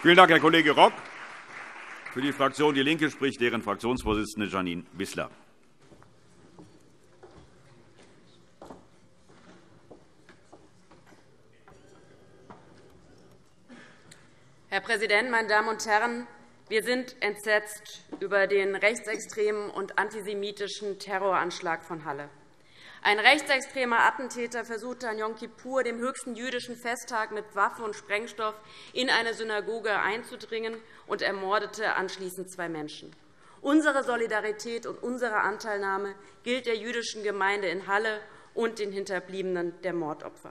Vielen Dank, Herr Kollege Rock. Für die Fraktion DIE LINKE spricht deren Fraktionsvorsitzende Jeanine Wissler. Herr Präsident, meine Damen und Herren! Wir sind entsetzt über den rechtsextremen und antisemitischen Terroranschlag von Halle. Ein rechtsextremer Attentäter versuchte an Jom Kippur, dem höchsten jüdischen Festtag, mit Waffe und Sprengstoff in eine Synagoge einzudringen und ermordete anschließend 2 Menschen. Unsere Solidarität und unsere Anteilnahme gilt der jüdischen Gemeinde in Halle und den Hinterbliebenen der Mordopfer.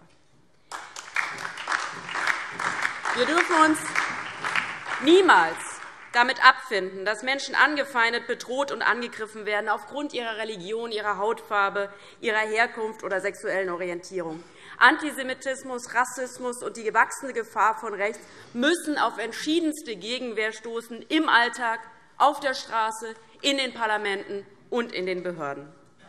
Wir dürfen uns niemals damit abfinden, dass Menschen angefeindet, bedroht und angegriffen werden aufgrund ihrer Religion, ihrer Hautfarbe, ihrer Herkunft oder sexuellen Orientierung. Antisemitismus, Rassismus und die gewachsene Gefahr von rechts müssen auf entschiedenste Gegenwehr stoßen, im Alltag, auf der Straße, in den Parlamenten und in den Behörden.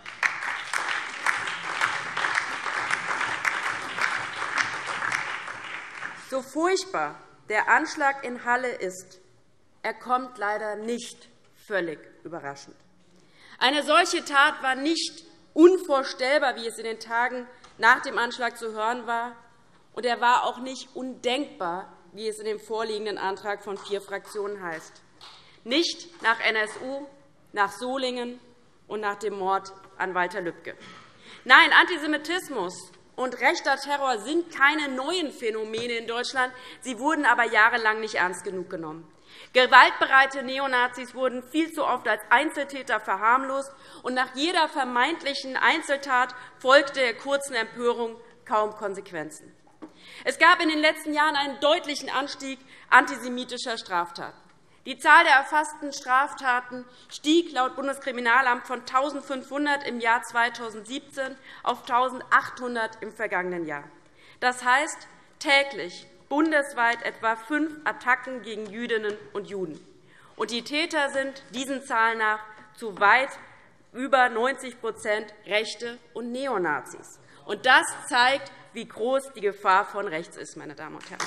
So furchtbar der Anschlag in Halle ist, er kommt leider nicht völlig überraschend. Eine solche Tat war nicht unvorstellbar, wie es in den Tagen nach dem Anschlag zu hören war, und er war auch nicht undenkbar, wie es in dem vorliegenden Antrag von 4 Fraktionen heißt. Nicht nach NSU, nach Solingen und nach dem Mord an Walter Lübcke. Nein, Antisemitismus und rechter Terror sind keine neuen Phänomene in Deutschland. Sie wurden aber jahrelang nicht ernst genug genommen. Gewaltbereite Neonazis wurden viel zu oft als Einzeltäter verharmlost, und nach jeder vermeintlichen Einzeltat folgte der kurzen Empörung kaum Konsequenzen. Es gab in den letzten Jahren einen deutlichen Anstieg antisemitischer Straftaten. Die Zahl der erfassten Straftaten stieg laut Bundeskriminalamt von 1.500 im Jahr 2017 auf 1.800 im vergangenen Jahr. Das heißt, täglich bundesweit etwa 5 Attacken gegen Jüdinnen und Juden. Und die Täter sind diesen Zahlen nach zu weit über 90% Rechte und Neonazis. Und das zeigt, wie groß die Gefahr von rechts ist, meine Damen und Herren.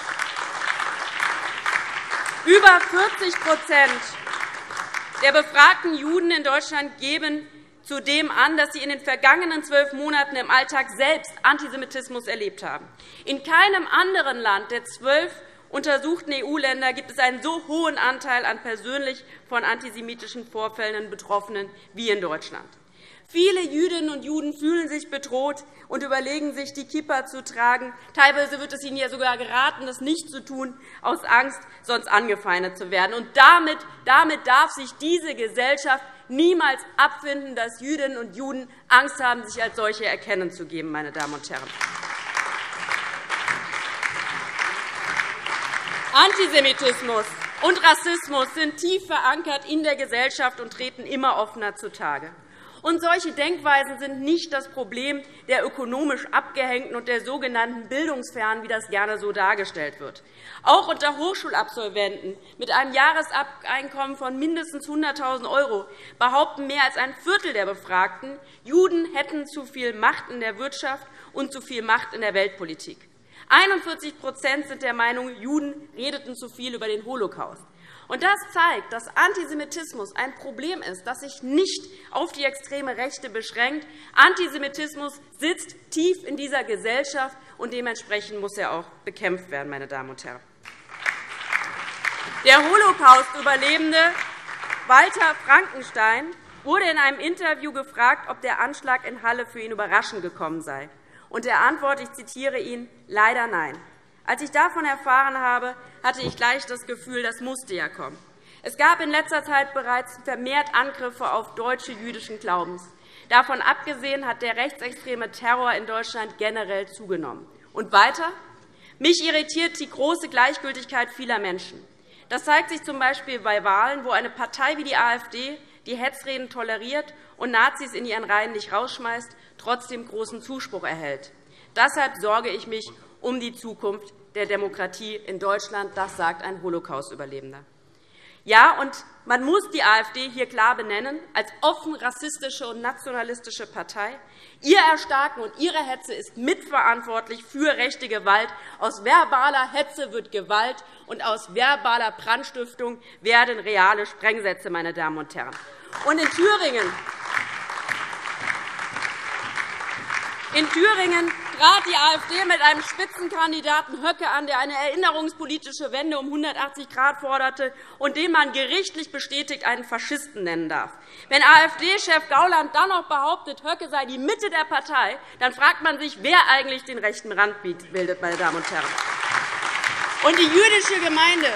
Über 40% der befragten Juden in Deutschland geben zudem an, dass sie in den vergangenen 12 Monaten im Alltag selbst Antisemitismus erlebt haben. In keinem anderen Land der 12 untersuchten EU-Länder gibt es einen so hohen Anteil an persönlich von antisemitischen Vorfällen Betroffenen wie in Deutschland. Viele Jüdinnen und Juden fühlen sich bedroht und überlegen sich, die Kippa zu tragen. Teilweise wird es ihnen ja sogar geraten, das nicht zu tun, aus Angst, sonst angefeindet zu werden. Und damit darf sich diese Gesellschaft niemals abfinden, dass Jüdinnen und Juden Angst haben, sich als solche erkennen zu geben, meine Damen und Herren. Antisemitismus und Rassismus sind tief verankert in der Gesellschaft und treten immer offener zutage. Und solche Denkweisen sind nicht das Problem der ökonomisch Abgehängten und der sogenannten Bildungsfernen, wie das gerne so dargestellt wird. Auch unter Hochschulabsolventen mit einem Jahreseinkommen von mindestens 100.000 € behaupten mehr als ein Viertel der Befragten, Juden hätten zu viel Macht in der Wirtschaft und zu viel Macht in der Weltpolitik. 41% sind der Meinung, Juden redeten zu viel über den Holocaust. Und das zeigt, dass Antisemitismus ein Problem ist, das sich nicht auf die extreme Rechte beschränkt. Antisemitismus sitzt tief in dieser Gesellschaft, und dementsprechend muss er auch bekämpft werden, meine Damen und Herren. Der Holocaust-Überlebende Walter Frankenstein wurde in einem Interview gefragt, ob der Anschlag in Halle für ihn überraschend gekommen sei. Und er antwortet, ich zitiere ihn, leider nein. Als ich davon erfahren habe, hatte ich gleich das Gefühl, das musste ja kommen. Es gab in letzter Zeit bereits vermehrt Angriffe auf Deutsche jüdischen Glaubens. Davon abgesehen hat der rechtsextreme Terror in Deutschland generell zugenommen. Und weiter? Mich irritiert die große Gleichgültigkeit vieler Menschen. Das zeigt sich z. B. bei Wahlen, wo eine Partei wie die AfD, die Hetzreden toleriert und Nazis in ihren Reihen nicht rausschmeißt, trotzdem großen Zuspruch erhält. Deshalb sorge ich mich um die Zukunft der Demokratie in Deutschland. Das sagt ein Holocaust-Überlebender. Ja, und man muss die AfD hier klar benennen als offen rassistische und nationalistische Partei. Ihr Erstarken und Ihre Hetze ist mitverantwortlich für rechte Gewalt. Aus verbaler Hetze wird Gewalt, und aus verbaler Brandstiftung werden reale Sprengsätze, meine Damen und Herren. Und in Thüringen trat die AfD mit einem Spitzenkandidaten Höcke an, der eine erinnerungspolitische Wende um 180 Grad forderte und den man gerichtlich bestätigt einen Faschisten nennen darf. Wenn AfD-Chef Gauland dann noch behauptet, Höcke sei die Mitte der Partei, dann fragt man sich, wer eigentlich den rechten Rand bildet, meine Damen und Herren. Und die jüdische Gemeinde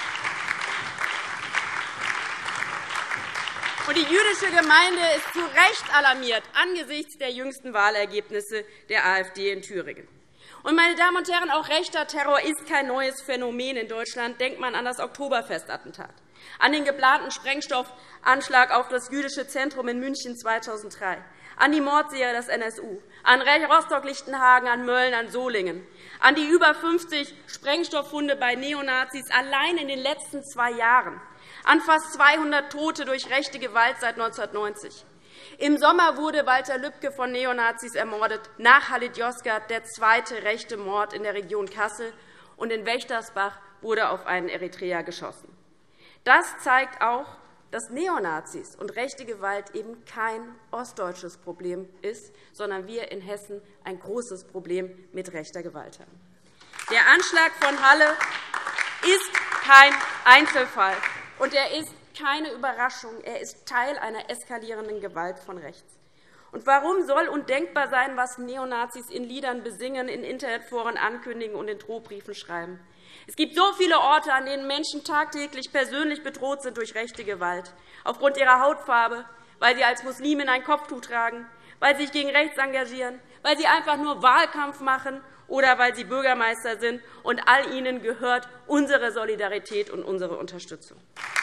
ist zu Recht alarmiert angesichts der jüngsten Wahlergebnisse der AfD in Thüringen. Und, meine Damen und Herren, auch rechter Terror ist kein neues Phänomen in Deutschland. Denkt man an das Oktoberfestattentat, an den geplanten Sprengstoffanschlag auf das jüdische Zentrum in München 2003, an die Mordserie des NSU, an Rostock-Lichtenhagen, an Mölln, an Solingen, an die über 50 Sprengstofffunde bei Neonazis allein in den letzten 2 Jahren, an fast 200 Tote durch rechte Gewalt seit 1990. Im Sommer wurde Walter Lübcke von Neonazis ermordet, nach Halit Yozgat der zweite rechte Mord in der Region Kassel, und in Wächtersbach wurde auf einen Eritreer geschossen. Das zeigt auch, dass Neonazis und rechte Gewalt eben kein ostdeutsches Problem ist, sondern wir in Hessen ein großes Problem mit rechter Gewalt haben. Der Anschlag von Halle ist kein Einzelfall, und er ist keine Überraschung. Er ist Teil einer eskalierenden Gewalt von rechts. Und warum soll undenkbar sein, was Neonazis in Liedern besingen, in Internetforen ankündigen und in Drohbriefen schreiben? Es gibt so viele Orte, an denen Menschen tagtäglich persönlich bedroht sind durch rechte Gewalt, aufgrund ihrer Hautfarbe, weil sie als Muslimin ein Kopftuch tragen, weil sie sich gegen rechts engagieren, weil sie einfach nur Wahlkampf machen oder weil sie Bürgermeister sind. Und all ihnen gehört unsere Solidarität und unsere Unterstützung.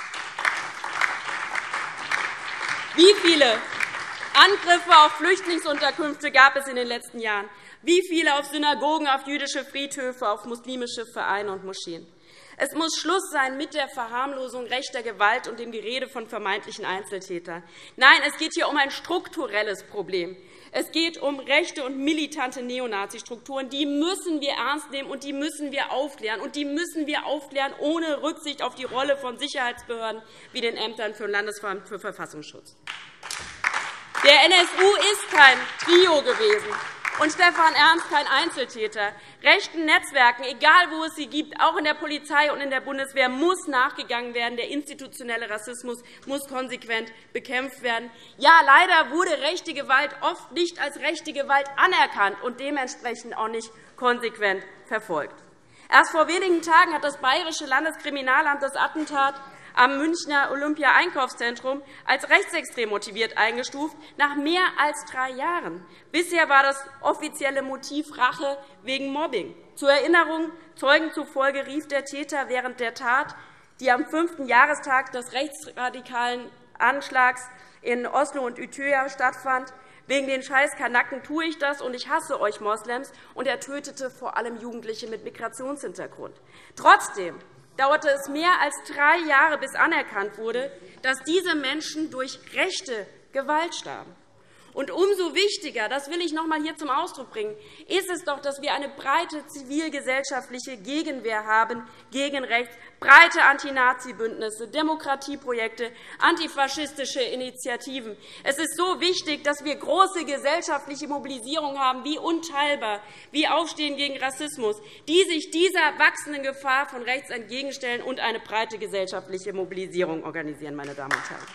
Wie viele Angriffe auf Flüchtlingsunterkünfte gab es in den letzten Jahren? Wie viele auf Synagogen, auf jüdische Friedhöfe, auf muslimische Vereine und Moscheen? Es muss Schluss sein mit der Verharmlosung rechter Gewalt und dem Gerede von vermeintlichen Einzeltätern. Nein, es geht hier um ein strukturelles Problem. Es geht um rechte und militante Neonazi-Strukturen. Die müssen wir ernst nehmen, und die müssen wir aufklären. Und die müssen wir aufklären ohne Rücksicht auf die Rolle von Sicherheitsbehörden wie den Ämtern für Landesverband für Verfassungsschutz. Der NSU ist kein Trio gewesen und Stefan Ernst kein Einzeltäter. Rechten Netzwerken, egal wo es sie gibt, auch in der Polizei und in der Bundeswehr, muss nachgegangen werden. Der institutionelle Rassismus muss konsequent bekämpft werden. Ja, leider wurde rechte Gewalt oft nicht als rechte Gewalt anerkannt und dementsprechend auch nicht konsequent verfolgt. Erst vor wenigen Tagen hat das Bayerische Landeskriminalamt das Attentat am Münchner Olympia-Einkaufszentrum als rechtsextrem motiviert eingestuft, nach mehr als 3 Jahren. Bisher war das offizielle Motiv Rache wegen Mobbing. Zur Erinnerung, Zeugen zufolge rief der Täter während der Tat, die am 5. Jahrestag des rechtsradikalen Anschlags in Oslo und Utøya stattfand, wegen den scheiß Kanaken tue ich das, und ich hasse euch Moslems, und er tötete vor allem Jugendliche mit Migrationshintergrund. Trotzdem dauerte es mehr als 3 Jahre, bis anerkannt wurde, dass diese Menschen durch rechte Gewalt starben. Und umso wichtiger, das will ich noch einmal hier zum Ausdruck bringen, ist es doch, dass wir eine breite zivilgesellschaftliche Gegenwehr haben gegen rechts, breite Anti-Nazi-Bündnisse, Demokratieprojekte, antifaschistische Initiativen. Es ist so wichtig, dass wir große gesellschaftliche Mobilisierung haben, wie Unteilbar, wie Aufstehen gegen Rassismus, die sich dieser wachsenden Gefahr von rechts entgegenstellen und eine breite gesellschaftliche Mobilisierung organisieren, meine Damen und Herren.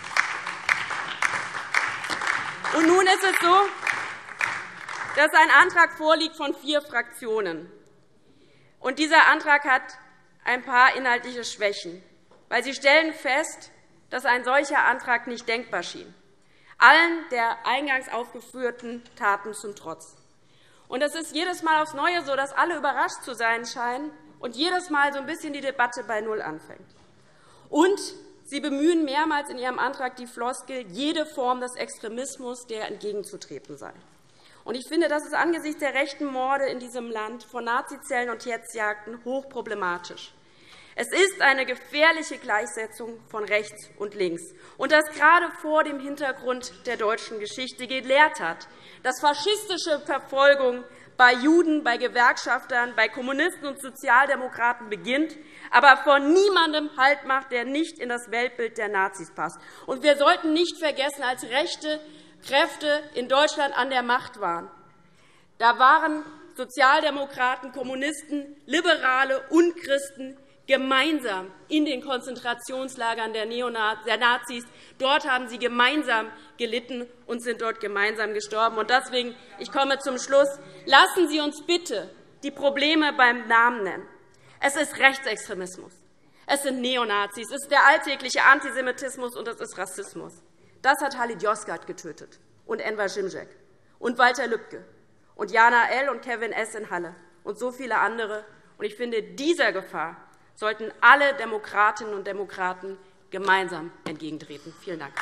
Und nun ist es so, dass ein Antrag vorliegt von 4 Fraktionen. Und dieser Antrag hat ein paar inhaltliche Schwächen, weil sie stellen fest, dass ein solcher Antrag nicht denkbar schien, allen der eingangs aufgeführten Taten zum Trotz. Und es ist jedes Mal aufs Neue so, dass alle überrascht zu sein scheinen und jedes Mal so ein bisschen die Debatte bei Null anfängt. Und Sie bemühen mehrmals in Ihrem Antrag die Floskel, jede Form des Extremismus, der entgegenzutreten sei. Ich finde, das ist angesichts der rechten Morde in diesem Land, von Nazizellen und Hetzjagden hochproblematisch. Es ist eine gefährliche Gleichsetzung von rechts und links, und das gerade vor dem Hintergrund der deutschen Geschichte gelehrt hat, dass faschistische Verfolgung bei Juden, bei Gewerkschaftern, bei Kommunisten und Sozialdemokraten beginnt, aber von niemandem Halt macht, der nicht in das Weltbild der Nazis passt. Und wir sollten nicht vergessen, als rechte Kräfte in Deutschland an der Macht waren, da waren Sozialdemokraten, Kommunisten, Liberale und Christen gemeinsam in den Konzentrationslagern der Nazis. Dort haben sie gemeinsam gelitten und sind dort gemeinsam gestorben. Deswegen, ich komme zum Schluss. Lassen Sie uns bitte die Probleme beim Namen nennen. Es ist Rechtsextremismus, es sind Neonazis, es ist der alltägliche Antisemitismus und es ist Rassismus. Das hat Halid Yozgat getötet und Enver Şimşek und Walter Lübcke und Jana L. und Kevin S. in Halle und so viele andere. Ich finde, dieser Gefahr sollten alle Demokratinnen und Demokraten gemeinsam entgegentreten. Vielen Dank.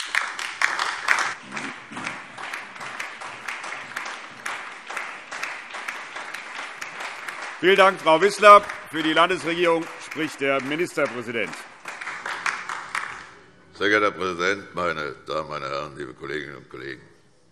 Vielen Dank, Frau Wissler. Für die Landesregierung spricht der Ministerpräsident. Sehr geehrter Herr Präsident, meine Damen, meine Herren, liebe Kolleginnen und Kollegen!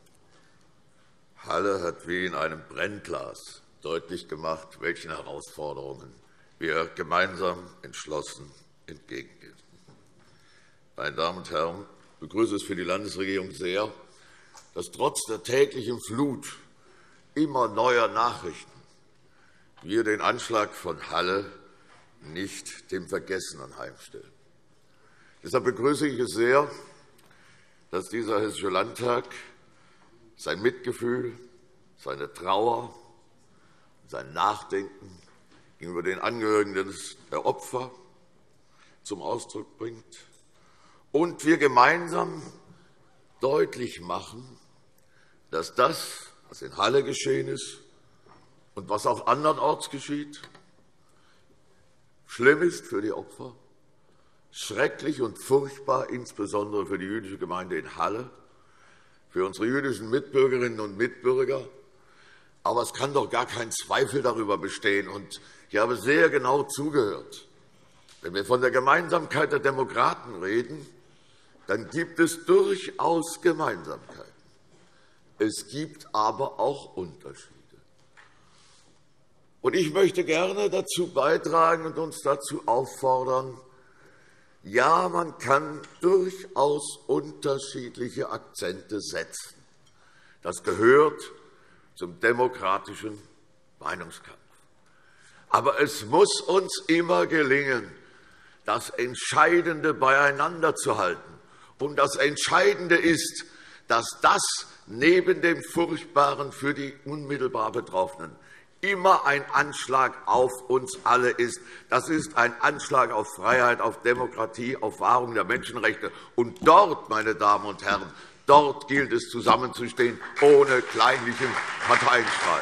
Halle hat wie in einem Brennglas deutlich gemacht, welchen Herausforderungen wir gemeinsam entschlossen entgegengehen. Meine Damen und Herren, ich begrüße es für die Landesregierung sehr, dass trotz der täglichen Flut immer neuer Nachrichten wir den Anschlag von Halle nicht dem Vergessen anheimstellen. Deshalb begrüße ich es sehr, dass dieser Hessische Landtag sein Mitgefühl, seine Trauer, sein Nachdenken gegenüber den Angehörigen der Opfer zum Ausdruck bringt und wir gemeinsam deutlich machen, dass das, was in Halle geschehen ist und was auch andernorts geschieht, schlimm ist für die Opfer, schrecklich und furchtbar, insbesondere für die jüdische Gemeinde in Halle, für unsere jüdischen Mitbürgerinnen und Mitbürger. Aber es kann doch gar kein Zweifel darüber bestehen. Und ich habe sehr genau zugehört. Wenn wir von der Gemeinsamkeit der Demokraten reden, dann gibt es durchaus Gemeinsamkeiten. Es gibt aber auch Unterschiede. Und ich möchte gerne dazu beitragen und uns dazu auffordern, ja, man kann durchaus unterschiedliche Akzente setzen. Das gehört zum demokratischen Meinungskampf. Aber es muss uns immer gelingen, das Entscheidende beieinander zu halten. Und das Entscheidende ist, dass das neben dem Furchtbaren für die unmittelbar Betroffenen immer ein Anschlag auf uns alle ist. Das ist ein Anschlag auf Freiheit, auf Demokratie, auf Wahrung der Menschenrechte. Und dort, meine Damen und Herren, dort gilt es, zusammenzustehen, ohne kleinlichen Parteienstreit.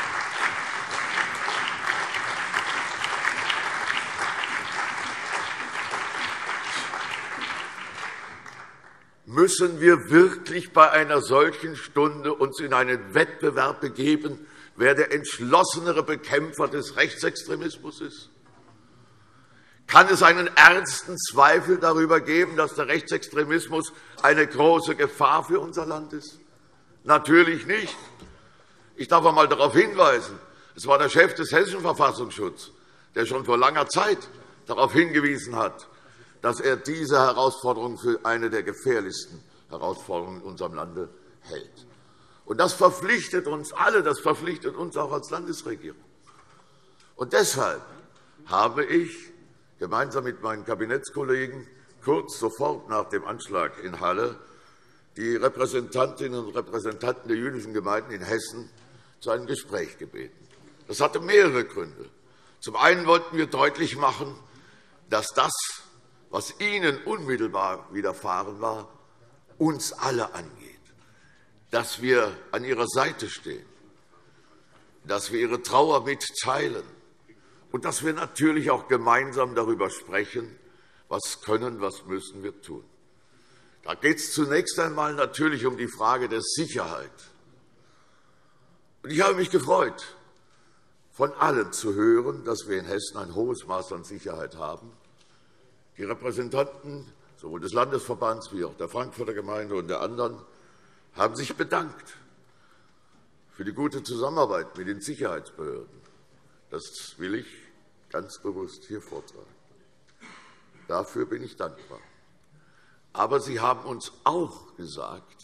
Müssen wir wirklich bei einer solchen Stunde uns in einen Wettbewerb begeben, wer der entschlossenere Bekämpfer des Rechtsextremismus ist? Kann es einen ernsten Zweifel darüber geben, dass der Rechtsextremismus eine große Gefahr für unser Land ist? Natürlich nicht. Ich darf einmal darauf hinweisen, es war der Chef des Hessischen Verfassungsschutzes, der schon vor langer Zeit darauf hingewiesen hat, dass er diese Herausforderung für eine der gefährlichsten Herausforderungen in unserem Lande hält. Und das verpflichtet uns alle, das verpflichtet uns auch als Landesregierung. Und deshalb habe ich gemeinsam mit meinen Kabinettskollegen kurz sofort nach dem Anschlag in Halle die Repräsentantinnen und Repräsentanten der jüdischen Gemeinden in Hessen zu einem Gespräch gebeten. Das hatte mehrere Gründe. Zum einen wollten wir deutlich machen, dass das, was ihnen unmittelbar widerfahren war, uns alle angeht, dass wir an ihrer Seite stehen, dass wir ihre Trauer mitteilen und dass wir natürlich auch gemeinsam darüber sprechen, was können, was müssen wir tun. Da geht es zunächst einmal natürlich um die Frage der Sicherheit. Und ich habe mich gefreut, von allen zu hören, dass wir in Hessen ein hohes Maß an Sicherheit haben. Die Repräsentanten sowohl des Landesverbands wie auch der Frankfurter Gemeinde und der anderen haben sich bedankt für die gute Zusammenarbeit mit den Sicherheitsbehörden. Das will ich ganz bewusst hier vortragen. Dafür bin ich dankbar. Aber Sie haben uns auch gesagt,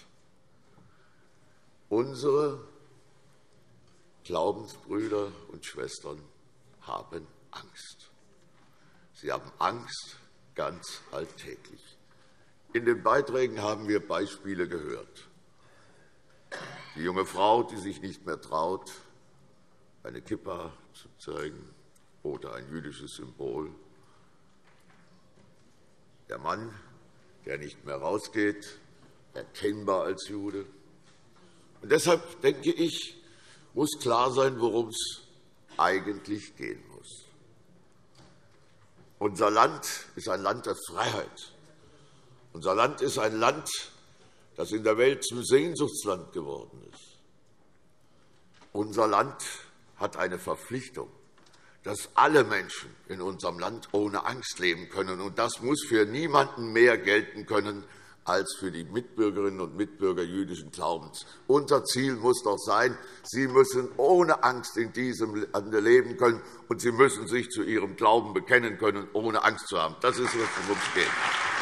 unsere Glaubensbrüder und Schwestern haben Angst. Sie haben Angst ganz alltäglich. In den Beiträgen haben wir Beispiele gehört. Die junge Frau, die sich nicht mehr traut, eine Kippa zu zeigen oder ein jüdisches Symbol. Der Mann, der nicht mehr rausgeht, erkennbar als Jude. Und deshalb, denke ich, muss klar sein, worum es eigentlich gehen muss. Unser Land ist ein Land der Freiheit. Unser Land ist ein Land, das in der Welt zum Sehnsuchtsland geworden ist. Unser Land hat eine Verpflichtung, dass alle Menschen in unserem Land ohne Angst leben können. Und das muss für niemanden mehr gelten können als für die Mitbürgerinnen und Mitbürger jüdischen Glaubens. Unser Ziel muss doch sein, sie müssen ohne Angst in diesem Lande leben können, und sie müssen sich zu ihrem Glauben bekennen können, ohne Angst zu haben. Das ist, worum es geht.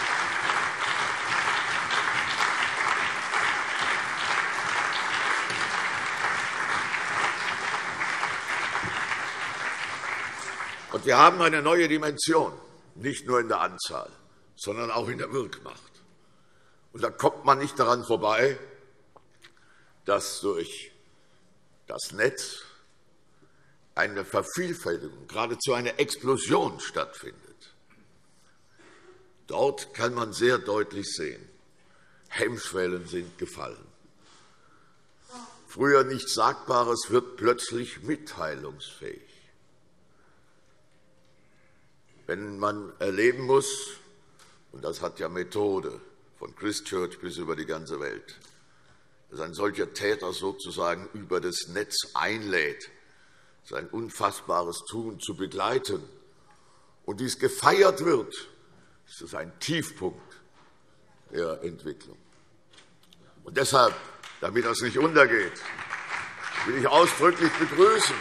Und wir haben eine neue Dimension, nicht nur in der Anzahl, sondern auch in der Wirkmacht. Und da kommt man nicht daran vorbei, dass durch das Netz eine Vervielfältigung, geradezu eine Explosion stattfindet. Dort kann man sehr deutlich sehen, Hemmschwellen sind gefallen. Früher nichts Sagbares wird plötzlich mitteilungsfähig. Wenn man erleben muss, und das hat ja Methode, von Christchurch bis über die ganze Welt, dass ein solcher Täter sozusagen über das Netz einlädt, sein unfassbares Tun zu begleiten, und dies gefeiert wird, ist das ein Tiefpunkt der Entwicklung. Und deshalb, damit das nicht untergeht, will ich ausdrücklich begrüßen,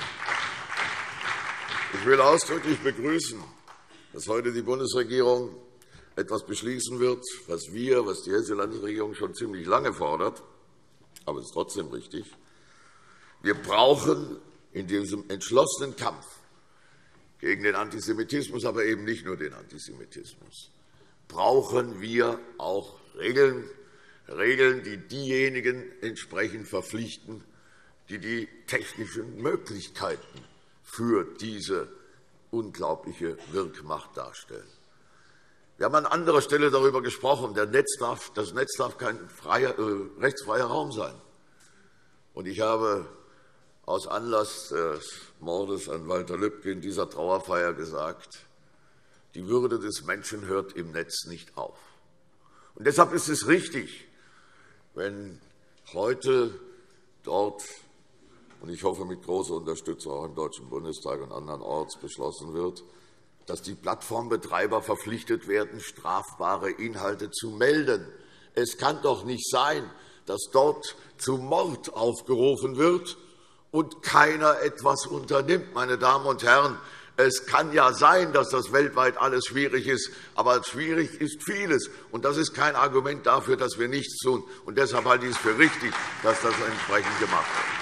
dass heute die Bundesregierung etwas beschließen wird, was die Hessische Landesregierung schon ziemlich lange fordert, aber es ist trotzdem richtig. Wir brauchen in diesem entschlossenen Kampf gegen den Antisemitismus, aber eben nicht nur den Antisemitismus, brauchen wir auch Regeln, die diejenigen entsprechend verpflichten, die die technischen Möglichkeiten für diese unglaubliche Wirkmacht darstellen. Wir haben an anderer Stelle darüber gesprochen, das Netz darf kein rechtsfreier Raum sein. Und ich habe aus Anlass des Mordes an Walter Lübcke in dieser Trauerfeier gesagt, die Würde des Menschen hört im Netz nicht auf. Und deshalb ist es richtig, wenn heute dort, und ich hoffe mit großer Unterstützung auch im Deutschen Bundestag und andernorts, beschlossen wird, dass die Plattformbetreiber verpflichtet werden, strafbare Inhalte zu melden. Es kann doch nicht sein, dass dort zu Mord aufgerufen wird und keiner etwas unternimmt. Meine Damen und Herren, es kann ja sein, dass das weltweit alles schwierig ist, aber schwierig ist vieles. Und das ist kein Argument dafür, dass wir nichts tun. Und deshalb halte ich es für richtig, dass das entsprechend gemacht wird.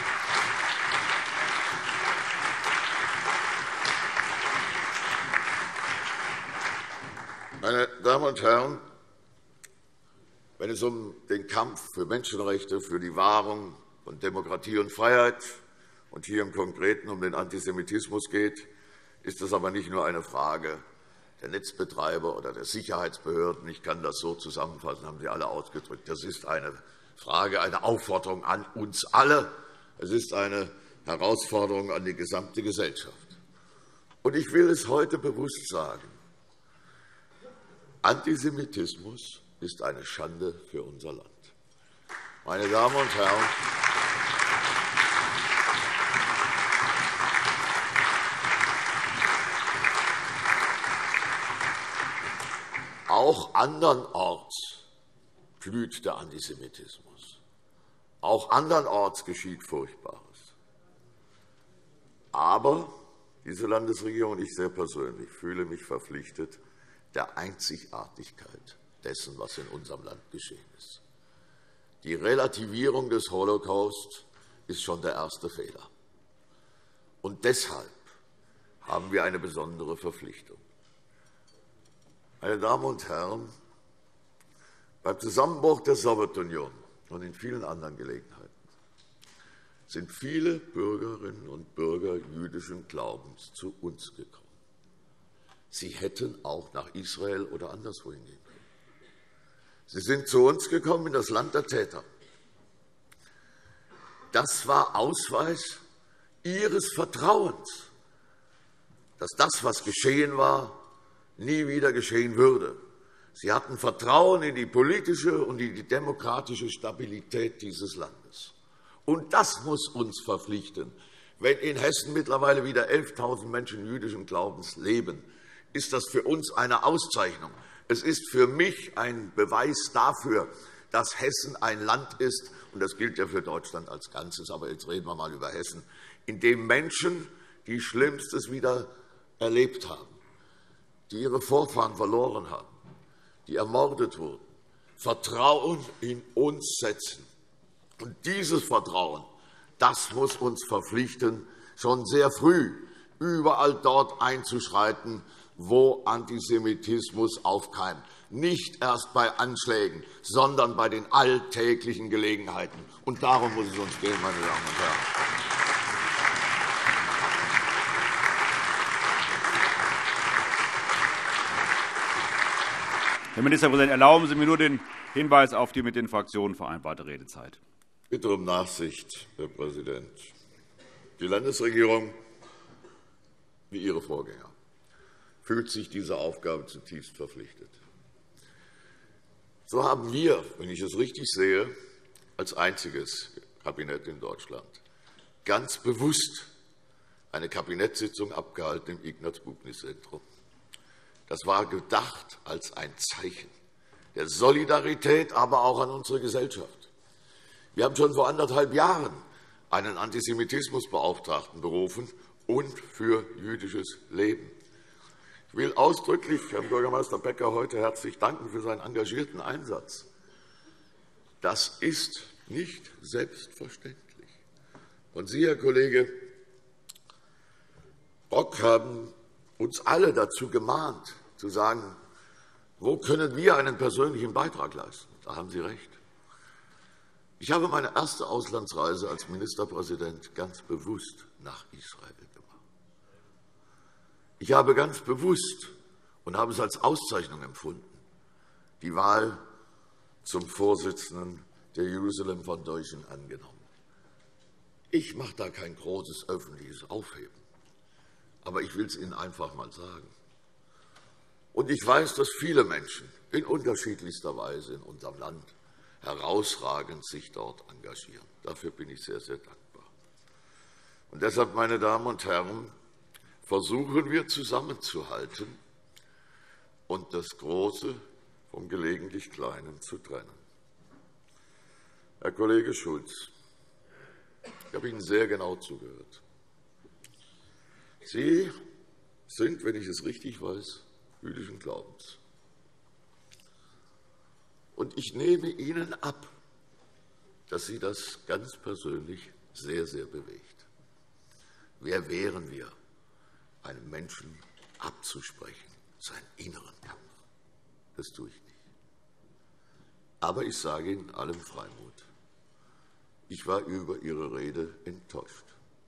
Meine Damen und Herren, wenn es um den Kampf für Menschenrechte, für die Wahrung von Demokratie und Freiheit und hier im Konkreten um den Antisemitismus geht, ist das aber nicht nur eine Frage der Netzbetreiber oder der Sicherheitsbehörden. Ich kann das so zusammenfassen, haben Sie alle ausgedrückt. Das ist eine Frage, eine Aufforderung an uns alle. Es ist eine Herausforderung an die gesamte Gesellschaft. Und ich will es heute bewusst sagen. Antisemitismus ist eine Schande für unser Land. Meine Damen und Herren, Auch andernorts blüht der Antisemitismus. Auch andernorts geschieht Furchtbares. Aber diese Landesregierung, ich sehr persönlich, fühle mich verpflichtet, der Einzigartigkeit dessen, was in unserem Land geschehen ist. Die Relativierung des Holocaust ist schon der erste Fehler. Und deshalb haben wir eine besondere Verpflichtung. Meine Damen und Herren, beim Zusammenbruch der Sowjetunion und in vielen anderen Gelegenheiten sind viele Bürgerinnen und Bürger jüdischen Glaubens zu uns gekommen. Sie hätten auch nach Israel oder anderswohin gehen können. Sie sind zu uns gekommen in das Land der Täter. Das war Ausweis ihres Vertrauens, dass das, was geschehen war, nie wieder geschehen würde. Sie hatten Vertrauen in die politische und in die demokratische Stabilität dieses Landes. Und das muss uns verpflichten. Wenn in Hessen mittlerweile wieder 11.000 Menschen jüdischen Glaubens leben, ist das für uns eine Auszeichnung. Es ist für mich ein Beweis dafür, dass Hessen ein Land ist, und das gilt ja für Deutschland als Ganzes, aber jetzt reden wir einmal über Hessen, in dem Menschen, die Schlimmstes wieder erlebt haben, die ihre Vorfahren verloren haben, die ermordet wurden, Vertrauen in uns setzen. Und dieses Vertrauen, das muss uns verpflichten, schon sehr früh überall dort einzuschreiten, wo Antisemitismus aufkeimt. Nicht erst bei Anschlägen, sondern bei den alltäglichen Gelegenheiten. Und darum muss es uns gehen, meine Damen und Herren. Herr Ministerpräsident, erlauben Sie mir nur den Hinweis auf die mit den Fraktionen vereinbarte Redezeit. Bitte um Nachsicht, Herr Präsident. Die Landesregierung, wie ihre Vorgänger, fühlt sich dieser Aufgabe zutiefst verpflichtet. So haben wir, wenn ich es richtig sehe, als einziges Kabinett in Deutschland ganz bewusst eine Kabinettssitzung abgehalten im Ignaz-Bubnis-Zentrum. Das war gedacht als ein Zeichen der Solidarität, aber auch an unsere Gesellschaft. Wir haben schon vor 1,5 Jahren einen Antisemitismusbeauftragten berufen und für jüdisches Leben. Ich will ausdrücklich Herrn Bürgermeister Becker heute herzlich danken für seinen engagierten Einsatz. Das ist nicht selbstverständlich. Und Sie, Herr Kollege Rock, haben uns alle dazu gemahnt, zu sagen, wo können wir einen persönlichen Beitrag leisten? Da haben Sie recht. Ich habe meine erste Auslandsreise als Ministerpräsident ganz bewusst nach Israel gemacht. Ich habe ganz bewusst und habe es als Auszeichnung empfunden, die Wahl zum Vorsitzenden der Jerusalem Foundation angenommen. Ich mache da kein großes öffentliches Aufheben, aber ich will es Ihnen einfach mal sagen. Und ich weiß, dass viele Menschen in unterschiedlichster Weise in unserem Land herausragend sich dort engagieren. Dafür bin ich sehr, sehr dankbar. Und deshalb, meine Damen und Herren, versuchen wir zusammenzuhalten und das Große vom gelegentlich Kleinen zu trennen. Herr Kollege Schulz, ich habe Ihnen sehr genau zugehört. Sie sind, wenn ich es richtig weiß, jüdischen Glaubens. Und ich nehme Ihnen ab, dass Sie das ganz persönlich sehr, sehr bewegt. Wer wären wir, einem Menschen abzusprechen, seinen inneren Kampf? Das tue ich nicht. Aber ich sage in allem Freimut, ich war über Ihre Rede enttäuscht.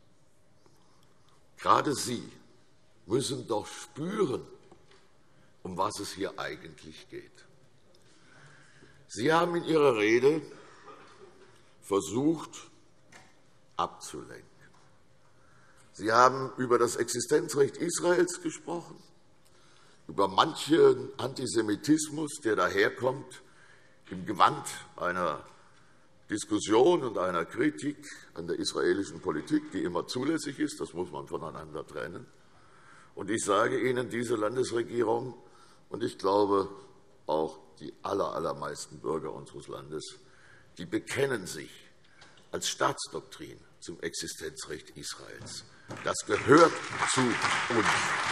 Gerade Sie müssen doch spüren, um was es hier eigentlich geht. Sie haben in Ihrer Rede versucht, abzulenken. Sie haben über das Existenzrecht Israels gesprochen, über manchen Antisemitismus, der daherkommt, im Gewand einer Diskussion und einer Kritik an der israelischen Politik, die immer zulässig ist. Das muss man voneinander trennen. Und ich sage Ihnen, diese Landesregierung, und ich glaube, auch die allermeisten Bürger unseres Landes, die bekennen sich als Staatsdoktrin zum Existenzrecht Israels. Das gehört zu uns.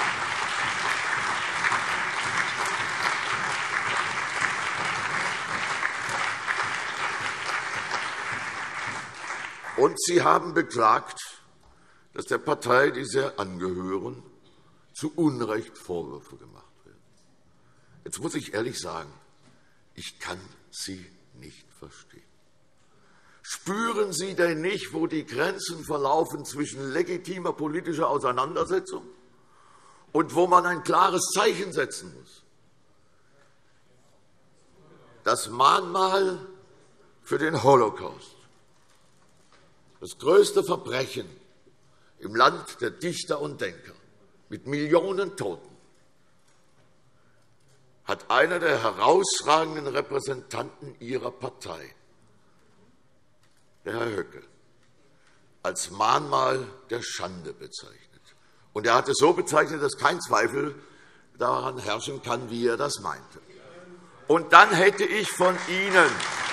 Und Sie haben beklagt, dass der Partei, die Sie angehören, zu Unrecht Vorwürfe gemacht werden. Jetzt muss ich ehrlich sagen, ich kann Sie nicht verstehen. Spüren Sie denn nicht, wo die Grenzen verlaufen zwischen legitimer politischer Auseinandersetzung und wo man ein klares Zeichen setzen muss? Das Mahnmal für den Holocaust, das größte Verbrechen im Land der Dichter und Denker mit Millionen Toten, hat einer der herausragenden Repräsentanten Ihrer Partei, der Herr Höcke, als Mahnmal der Schande bezeichnet. Und er hat es so bezeichnet, dass kein Zweifel daran herrschen kann, wie er das meinte. Und dann hätte ich von Ihnen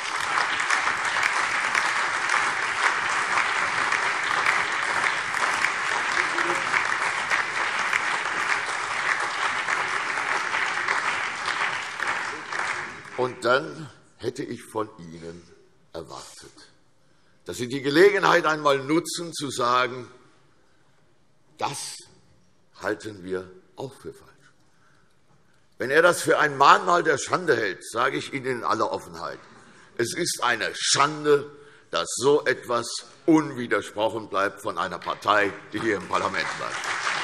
erwartet, dass Sie die Gelegenheit einmal nutzen, zu sagen, das halten wir auch für falsch. Wenn er das für ein Mahnmal der Schande hält, sage ich Ihnen in aller Offenheit, es ist eine Schande, dass so etwas unwidersprochen bleibt von einer Partei, die hier im Parlament bleibt.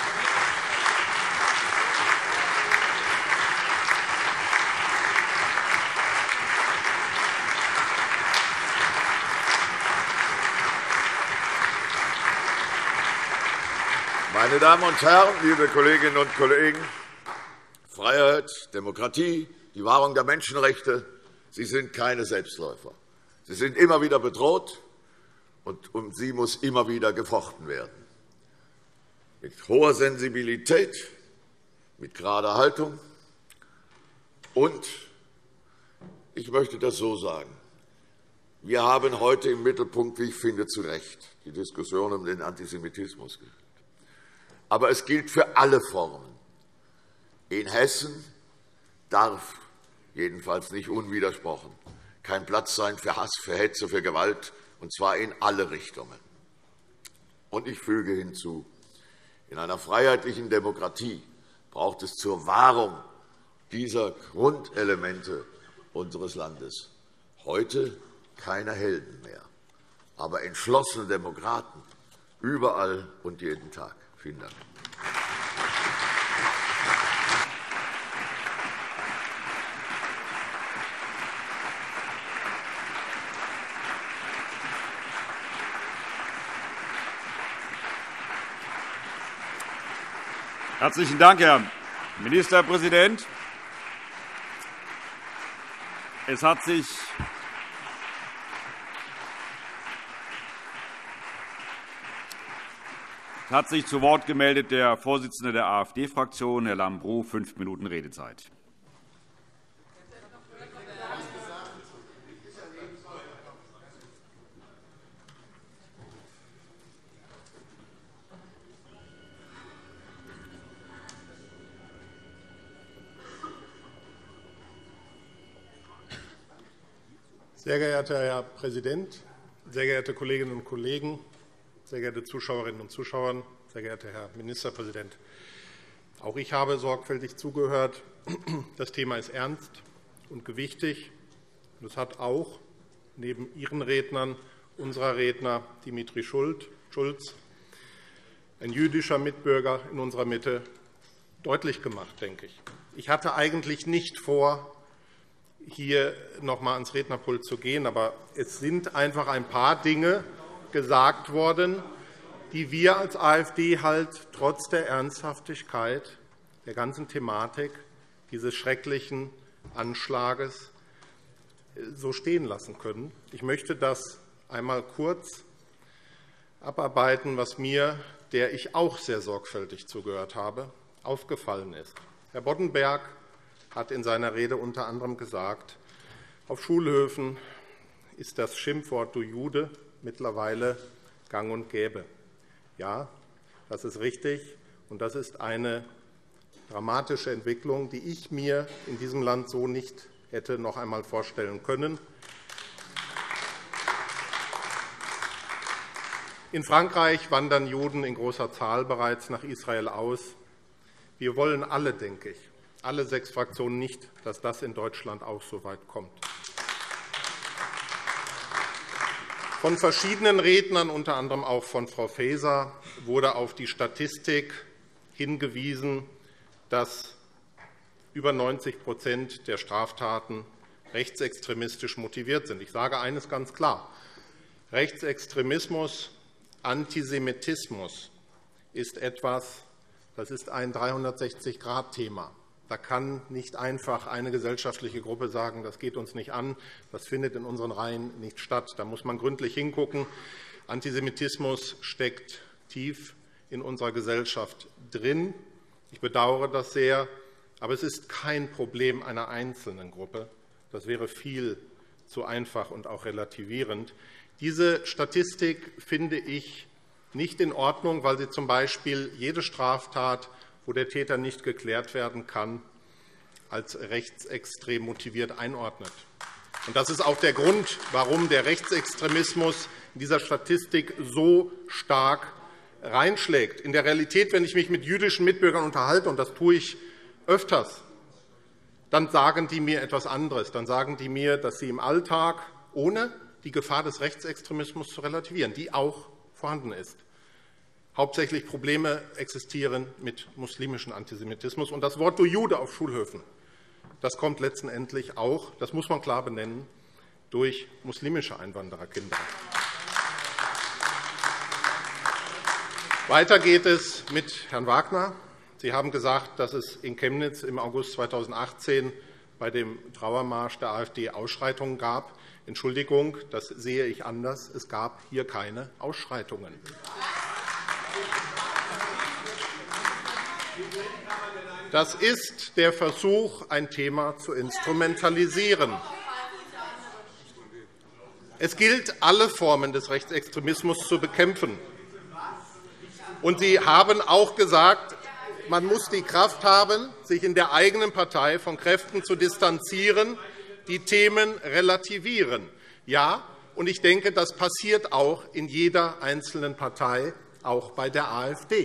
Meine Damen und Herren, liebe Kolleginnen und Kollegen, Freiheit, Demokratie, die Wahrung der Menschenrechte, sie sind keine Selbstläufer. Sie sind immer wieder bedroht, und um sie muss immer wieder gefochten werden. Mit hoher Sensibilität, mit gerader Haltung. Und ich möchte das so sagen. Wir haben heute im Mittelpunkt, wie ich finde, zu Recht die Diskussion um den Antisemitismus geführt. Aber es gilt für alle Formen. In Hessen darf jedenfalls nicht unwidersprochen kein Platz sein für Hass, für Hetze, für Gewalt, und zwar in alle Richtungen. Und ich füge hinzu, in einer freiheitlichen Demokratie braucht es zur Wahrung dieser Grundelemente unseres Landes heute keine Helden mehr, aber entschlossene Demokraten überall und jeden Tag. Vielen Dank. Herzlichen Dank, Herr Ministerpräsident. Es hat sich zu Wort gemeldet der Vorsitzende der AfD-Fraktion, Herr Lambrou, 5 Minuten Redezeit. Sehr geehrter Herr Präsident, sehr geehrte Kolleginnen und Kollegen, sehr geehrte Zuschauerinnen und Zuschauer, sehr geehrter Herr Ministerpräsident! Auch ich habe sorgfältig zugehört. Das Thema ist ernst und gewichtig. Es hat auch neben Ihren Rednern, unserer Redner Dimitri Schulz, ein jüdischer Mitbürger in unserer Mitte, deutlich gemacht, denke ich. Ich hatte eigentlich nicht vor, hier noch einmal ans Rednerpult zu gehen, aber es sind einfach ein paar Dinge gesagt worden, die wir als AfD halt trotz der Ernsthaftigkeit der ganzen Thematik dieses schrecklichen Anschlages so stehen lassen können. Ich möchte das einmal kurz abarbeiten, was mir, der ich auch sehr sorgfältig zugehört habe, aufgefallen ist. Herr Boddenberg hat in seiner Rede unter anderem gesagt, auf Schulhöfen ist das Schimpfwort »Du Jude« mittlerweile gang und gäbe. Ja, das ist richtig, und das ist eine dramatische Entwicklung, die ich mir in diesem Land so nicht hätte noch einmal vorstellen können. In Frankreich wandern Juden in großer Zahl bereits nach Israel aus. Wir wollen alle, denke ich, alle 6 Fraktionen nicht, dass das in Deutschland auch so weit kommt. Von verschiedenen Rednern, unter anderem auch von Frau Faeser, wurde auf die Statistik hingewiesen, dass über 90% der Straftaten rechtsextremistisch motiviert sind. Ich sage eines ganz klar. Rechtsextremismus, Antisemitismus ist etwas, das ist ein 360-Grad-Thema. Da kann nicht einfach eine gesellschaftliche Gruppe sagen, das geht uns nicht an, das findet in unseren Reihen nicht statt. Da muss man gründlich hingucken. Antisemitismus steckt tief in unserer Gesellschaft drin. Ich bedauere das sehr, aber es ist kein Problem einer einzelnen Gruppe. Das wäre viel zu einfach und auch relativierend. Diese Statistik finde ich nicht in Ordnung, weil sie z.B. jede Straftat, wo der Täter nicht geklärt werden kann, als rechtsextrem motiviert einordnet. Das ist auch der Grund, warum der Rechtsextremismus in dieser Statistik so stark reinschlägt. In der Realität, wenn ich mich mit jüdischen Mitbürgern unterhalte, und das tue ich öfters, dann sagen die mir etwas anderes. Dann sagen die mir, dass sie im Alltag, ohne die Gefahr des Rechtsextremismus zu relativieren, die auch vorhanden ist, hauptsächlich Probleme existieren mit muslimischem Antisemitismus. Und das Wort »Du Jude« auf Schulhöfen, das kommt letztendlich auch, das muss man klar benennen, durch muslimische Einwandererkinder. Weiter geht es mit Herrn Wagner. Sie haben gesagt, dass es in Chemnitz im August 2018 bei dem Trauermarsch der AfD Ausschreitungen gab. Entschuldigung, das sehe ich anders. Es gab hier keine Ausschreitungen. Das ist der Versuch, ein Thema zu instrumentalisieren. Es gilt, alle Formen des Rechtsextremismus zu bekämpfen. Und Sie haben auch gesagt, man muss die Kraft haben, sich in der eigenen Partei von Kräften zu distanzieren, die Themen relativieren. Ja, und ich denke, das passiert auch in jeder einzelnen Partei, auch bei der AfD.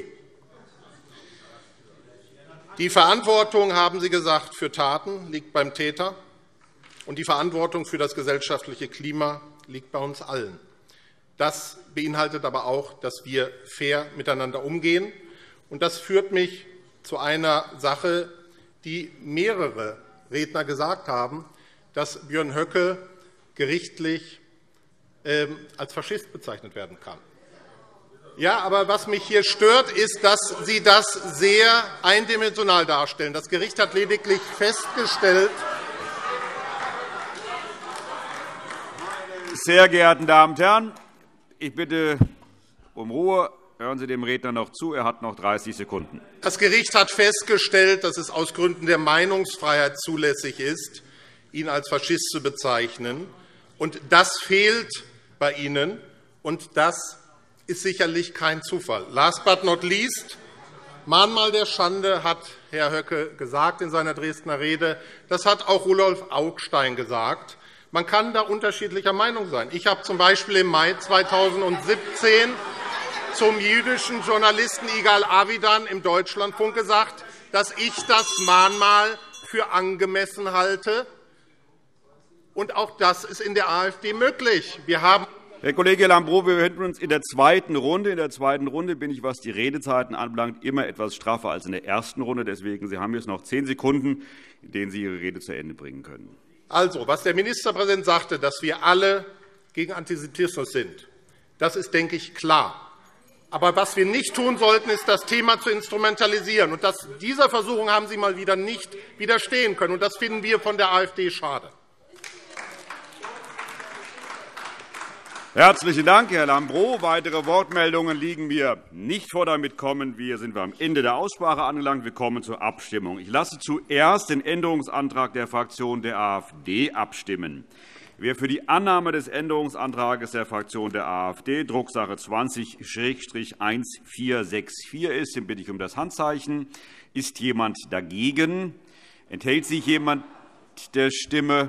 Die Verantwortung, haben Sie gesagt, für Taten liegt beim Täter, und die Verantwortung für das gesellschaftliche Klima liegt bei uns allen. Das beinhaltet aber auch, dass wir fair miteinander umgehen. Und das führt mich zu einer Sache, die mehrere Redner gesagt haben, dass Björn Höcke gerichtlich als Faschist bezeichnet werden kann. Ja, aber was mich hier stört, ist, dass Sie das sehr eindimensional darstellen. Das Gericht hat lediglich festgestellt. Sehr geehrten Damen und Herren, ich bitte um Ruhe. Hören Sie dem Redner noch zu. Er hat noch 30 Sekunden. Das Gericht hat festgestellt, dass es aus Gründen der Meinungsfreiheit zulässig ist, ihn als Faschist zu bezeichnen. Und das fehlt bei Ihnen, und das ist sicherlich kein Zufall. Last but not least, Mahnmal der Schande, hat Herr Höcke gesagt in seiner Dresdner Rede. Das hat auch Rudolf Augstein gesagt. Man kann da unterschiedlicher Meinung sein. Ich habe z.B. im Mai 2017 zum jüdischen Journalisten Igal Avidan im Deutschlandfunk gesagt, dass ich das Mahnmal für angemessen halte. Und auch das ist in der AfD möglich. Wir haben Herr Kollege Lambrou, wir befinden uns in der zweiten Runde. In der zweiten Runde bin ich, was die Redezeiten anbelangt, immer etwas straffer als in der ersten Runde. Deswegen Sie haben jetzt noch 10 Sekunden, in denen Sie Ihre Rede zu Ende bringen können. Also, was der Ministerpräsident sagte, dass wir alle gegen Antisemitismus sind, das ist, denke ich, klar. Aber was wir nicht tun sollten, ist, das Thema zu instrumentalisieren. Und dieser Versuchung haben Sie mal wieder nicht widerstehen können. Und das finden wir von der AfD schade. Herzlichen Dank, Herr Lambrou. Weitere Wortmeldungen liegen mir nicht vor. Damit sind wir am Ende der Aussprache angelangt. Wir kommen zur Abstimmung. Ich lasse zuerst den Änderungsantrag der Fraktion der AfD abstimmen. Wer für die Annahme des Änderungsantrags der Fraktion der AfD, Drucksache 20-1464 ist, den bitte ich um das Handzeichen. Ist jemand dagegen? Enthält sich jemand der Stimme?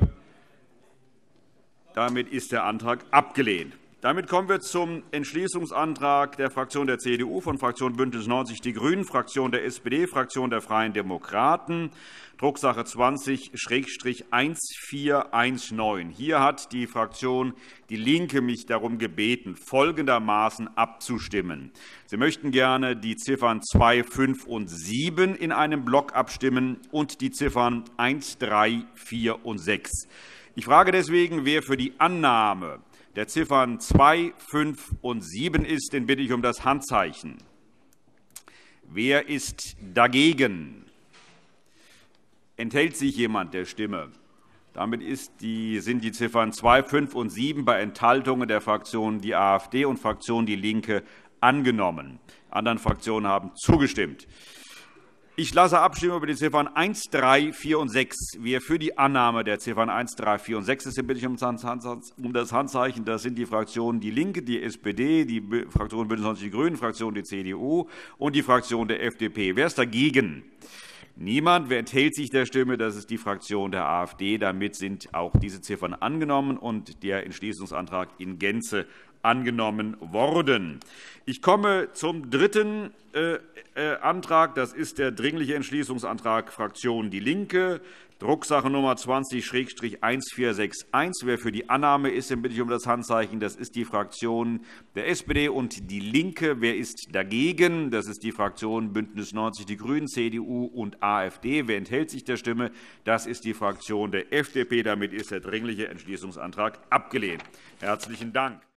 Damit ist der Antrag abgelehnt. Damit kommen wir zum Entschließungsantrag der Fraktion der CDU, von Fraktion BÜNDNIS 90 die GRÜNEN, Fraktion der SPD, Fraktion der Freien Demokraten, Drucksache 20-1419. Hier hat die Fraktion DIE LINKE mich darum gebeten, folgendermaßen abzustimmen. Sie möchten gerne die Ziffern 2, 5 und 7 in einem Block abstimmen und die Ziffern 1, 3, 4 und 6. Ich frage deswegen, wer für die Annahme der Ziffern 2, 5 und 7 ist, den bitte ich um das Handzeichen. Wer ist dagegen? Enthält sich jemand der Stimme? Damit sind die Ziffern 2, 5 und 7 bei Enthaltungen der Fraktionen die AfD und Fraktion DIE LINKE angenommen. Die anderen Fraktionen haben zugestimmt. Ich lasse abstimmen über die Ziffern 1, 3, 4 und 6. Wer für die Annahme der Ziffern 1, 3, 4 und 6 ist, bitte ich um das Handzeichen. Das sind die Fraktionen DIE LINKE, die SPD, die Fraktion BÜNDNIS 90 die GRÜNEN, die Fraktion der CDU und die Fraktion der FDP. Wer ist dagegen? Niemand. Wer enthält sich der Stimme? Das ist die Fraktion der AfD. Damit sind auch diese Ziffern angenommen und der Entschließungsantrag in Gänze angenommen worden. Ich komme zum dritten Antrag. Das ist der Dringliche Entschließungsantrag Fraktion DIE LINKE, Drucksache Nummer 20-1461. Wer für die Annahme ist, den bitte ich um das Handzeichen. Das ist die Fraktion der SPD und DIE LINKE. Wer ist dagegen? Das ist die Fraktion BÜNDNIS 90 die GRÜNEN, CDU und AfD. Wer enthält sich der Stimme? Das ist die Fraktion der FDP. Damit ist der Dringliche Entschließungsantrag abgelehnt. Herzlichen Dank.